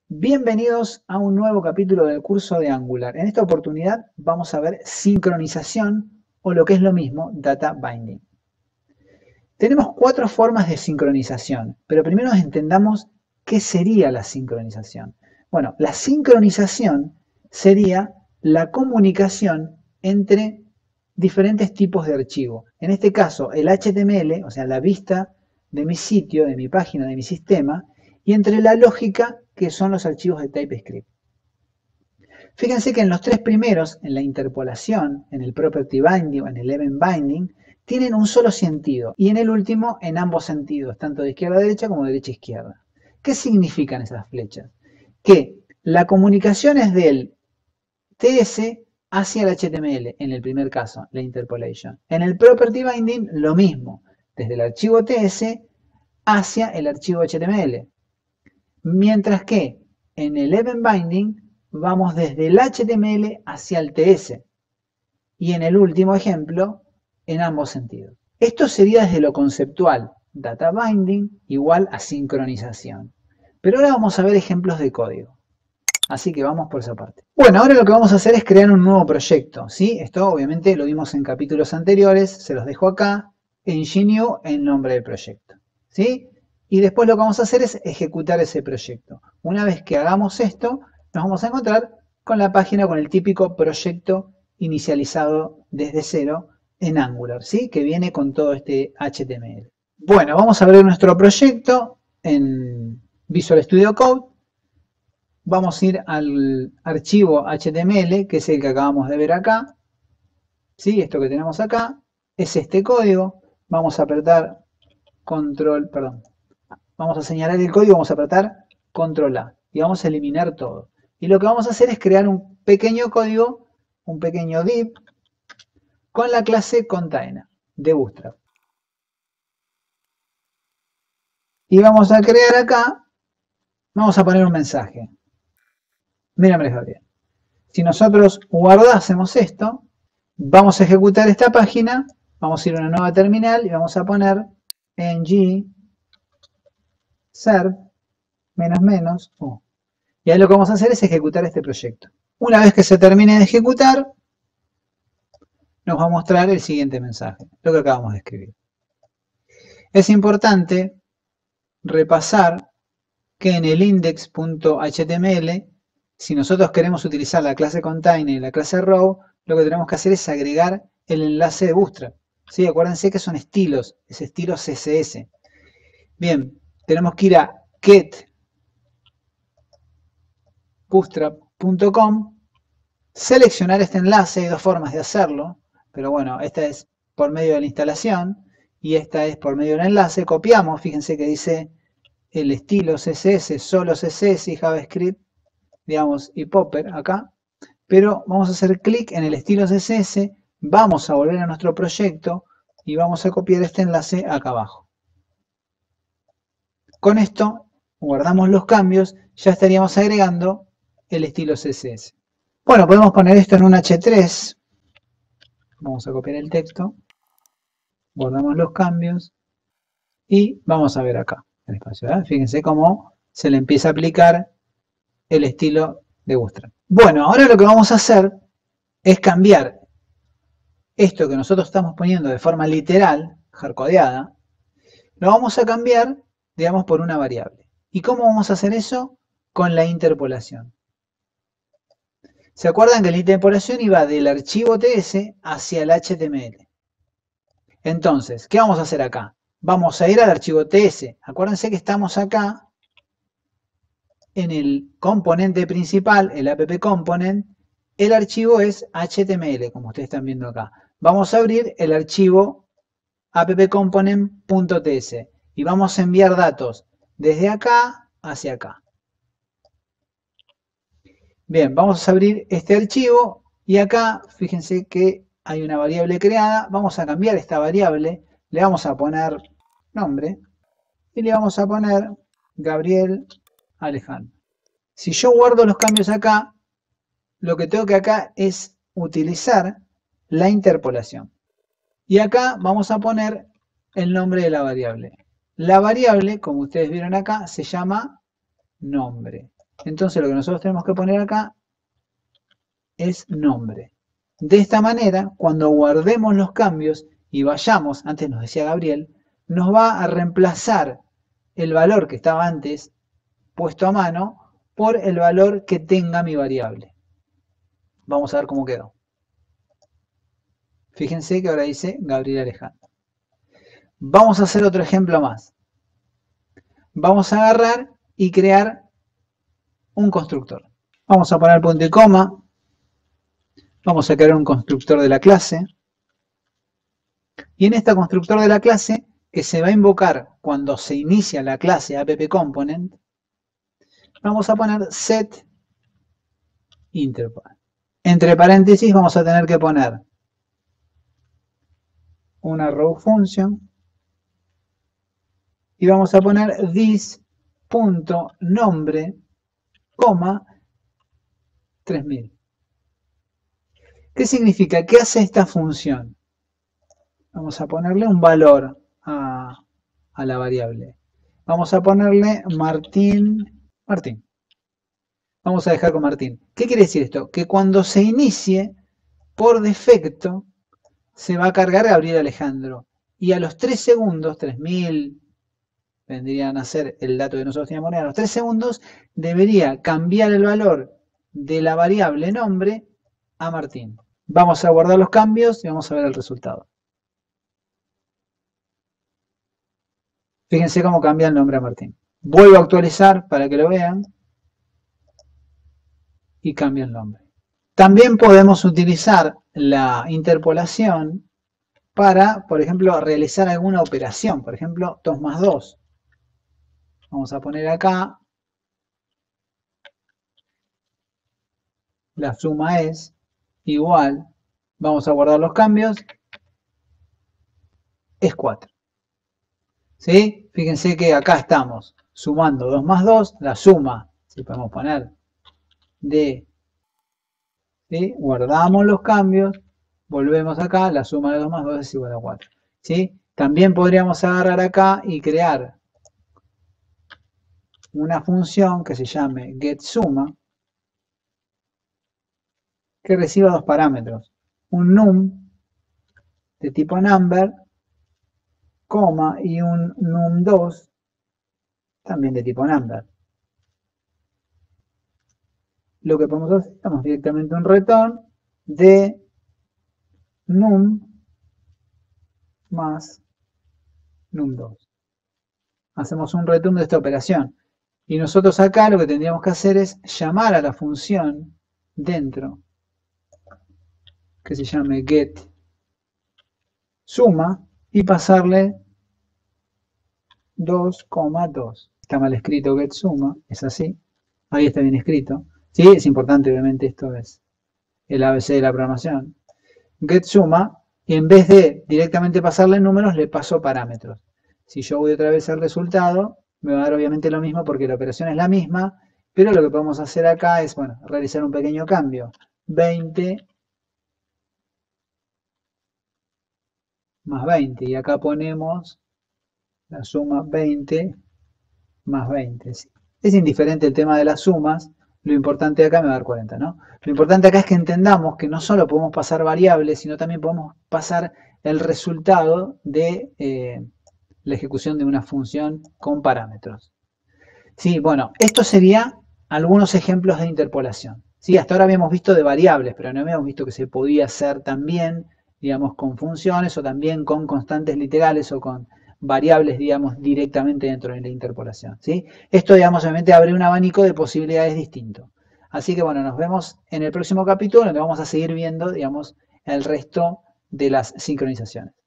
Bienvenidos a un nuevo capítulo del curso de Angular. En esta oportunidad vamos a ver sincronización o lo que es lo mismo, data binding. Tenemos 4 formas de sincronización, pero primero entendamos qué sería la sincronización. Bueno, la sincronización sería la comunicación entre diferentes tipos de archivo. En este caso, el HTML, o sea, la vista de mi sitio, de mi página, de mi sistema, y entre la lógica, que son los archivos de TypeScript. Fíjense que en los 3 primeros, en la interpolación, en el property binding o en el event binding, tienen un solo sentido, y en el último en ambos sentidos, tanto de izquierda a derecha como de derecha a izquierda. ¿Qué significan esas flechas? Que la comunicación es del TS hacia el HTML, en el primer caso, la interpolation. En el property binding, lo mismo, desde el archivo TS hacia el archivo HTML. Mientras que en el event binding vamos desde el HTML hacia el TS. Y en el último ejemplo, en ambos sentidos. Esto sería desde lo conceptual, data binding igual a sincronización. Pero ahora vamos a ver ejemplos de código. Así que vamos por esa parte. Bueno, ahora lo que vamos a hacer es crear un nuevo proyecto, ¿sí? Esto obviamente lo vimos en capítulos anteriores, se los dejo acá, Engineu, el nombre del proyecto, ¿sí? Y después lo que vamos a hacer es ejecutar ese proyecto. Una vez que hagamos esto, nos vamos a encontrar con la página con el típico proyecto inicializado desde cero en Angular, ¿sí? Que viene con todo este HTML. Bueno, vamos a abrir nuestro proyecto en Visual Studio Code. Vamos a ir al archivo HTML, que es el que acabamos de ver acá. ¿Sí? Esto que tenemos acá es este código. Vamos a apretar control, perdón. Vamos a señalar el código, vamos a apretar control A y vamos a eliminar todo. Y lo que vamos a hacer es crear un pequeño código, un pequeño div, con la clase container de Bootstrap. Y vamos a crear acá, vamos a poner un mensaje. Mira, Gabriel. Si nosotros guardásemos esto, vamos a ejecutar esta página, vamos a ir a una nueva terminal y vamos a poner ng serve --u. Y ahí lo que vamos a hacer es ejecutar este proyecto. Una vez que se termine de ejecutar, nos va a mostrar el siguiente mensaje, lo que acabamos de escribir. Es importante repasar que en el index.html, si nosotros queremos utilizar la clase container y la clase row, lo que tenemos que hacer es agregar el enlace de Bootstrap. ¿Sí? Acuérdense que son estilos, es estilo CSS. Bien, tenemos que ir a getbootstrap.com, seleccionar este enlace, hay 2 formas de hacerlo, pero bueno, esta es por medio de la instalación y esta es por medio del enlace. Copiamos, fíjense que dice el estilo CSS, solo CSS y JavaScript, digamos, y Popper acá, pero vamos a hacer clic en el estilo CSS, vamos a volver a nuestro proyecto y vamos a copiar este enlace acá abajo. Con esto, guardamos los cambios, ya estaríamos agregando el estilo CSS. Bueno, podemos poner esto en un H3, vamos a copiar el texto, guardamos los cambios y vamos a ver acá el espacio. Fíjense cómo se le empieza a aplicar el estilo de Bootstrap. Bueno, ahora lo que vamos a hacer es cambiar esto que nosotros estamos poniendo de forma literal, hardcodeada, lo vamos a cambiar, digamos, por una variable. ¿Y cómo vamos a hacer eso? Con la interpolación. ¿Se acuerdan que la interpolación iba del archivo TS hacia el HTML? Entonces, ¿qué vamos a hacer acá? Vamos a ir al archivo TS. Acuérdense que estamos acá en el componente principal, el app component. El archivo es HTML, como ustedes están viendo acá. Vamos a abrir el archivo appcomponent.ts y vamos a enviar datos desde acá hacia acá. Bien, vamos a abrir este archivo y acá fíjense que hay una variable creada. Vamos a cambiar esta variable, le vamos a poner nombre y le vamos a poner Gabriel Alejandro. Si yo guardo los cambios acá, lo que tengo que acá es utilizar la interpolación. Y acá vamos a poner el nombre de la variable. La variable, como ustedes vieron acá, se llama nombre. Entonces lo que nosotros tenemos que poner acá es nombre. De esta manera, cuando guardemos los cambios y vayamos, antes nos decía Gabriel, nos va a reemplazar el valor que estaba antes puesto a mano por el valor que tenga mi variable. Vamos a ver cómo quedó. Fíjense que ahora dice Gabriel Alejandro. Vamos a hacer otro ejemplo más. Vamos a agarrar y crear un constructor. Vamos a poner punto y coma. Vamos a crear un constructor de la clase. Y en este constructor de la clase, que se va a invocar cuando se inicia la clase AppComponent, vamos a poner set interval. Entre paréntesis vamos a tener que poner una row function y vamos a poner this.nombre, 3000. ¿Qué significa? ¿Qué hace esta función? Vamos a ponerle un valor a la variable. Vamos a ponerle Martín. Vamos a dejar con Martín. ¿Qué quiere decir esto? Que cuando se inicie, por defecto, se va a cargar Gabriel Alejandro. Y a los 3 segundos, 3000, vendrían a ser el dato que nosotros teníamos, a los 3 segundos, debería cambiar el valor de la variable nombre a Martín. Vamos a guardar los cambios y vamos a ver el resultado. Fíjense cómo cambia el nombre a Martín. Vuelvo a actualizar para que lo vean. Y cambia el nombre. También podemos utilizar la interpolación para, por ejemplo, realizar alguna operación. Por ejemplo, 2 más 2. Vamos a poner acá. La suma es igual. Vamos a guardar los cambios. Es 4. ¿Sí? Fíjense que acá estamos sumando 2 más 2. La suma, si podemos poner, de... ¿sí? Guardamos los cambios. Volvemos acá. La suma de 2 más 2 es igual a 4. ¿Sí? También podríamos agarrar acá y crear una función que se llame getSumma, que reciba 2 parámetros. Un num de tipo number, coma, y un num2 también de tipo number. Lo que podemos hacer, estamos directamente un return de num más num2. Hacemos un return de esta operación. Y nosotros acá lo que tendríamos que hacer es llamar a la función dentro, que se llame getSumma, y pasarle 2,2. Está mal escrito getSumma, es así. Ahí está bien escrito. Sí, es importante, obviamente, esto es el ABC de la programación. GetSumma, y en vez de directamente pasarle números, le paso parámetros. Si yo voy otra vez al resultado, me va a dar obviamente lo mismo porque la operación es la misma, pero lo que podemos hacer acá es, bueno, realizar un pequeño cambio. 20 más 20, y acá ponemos la suma 20 más 20. ¿Sí? Es indiferente el tema de las sumas, lo importante acá me va a dar 40, ¿no? Lo importante acá es que entendamos que no solo podemos pasar variables, sino también podemos pasar el resultado de la ejecución de una función con parámetros. Sí, bueno, esto sería algunos ejemplos de interpolación. Sí, hasta ahora habíamos visto de variables, pero no habíamos visto que se podía hacer también, digamos, con funciones o también con constantes literales o con variables, digamos, directamente dentro de la interpolación. ¿Sí? Esto, digamos, obviamente abre un abanico de posibilidades distinto. Así que, bueno, nos vemos en el próximo capítulo donde vamos a seguir viendo, digamos, el resto de las sincronizaciones.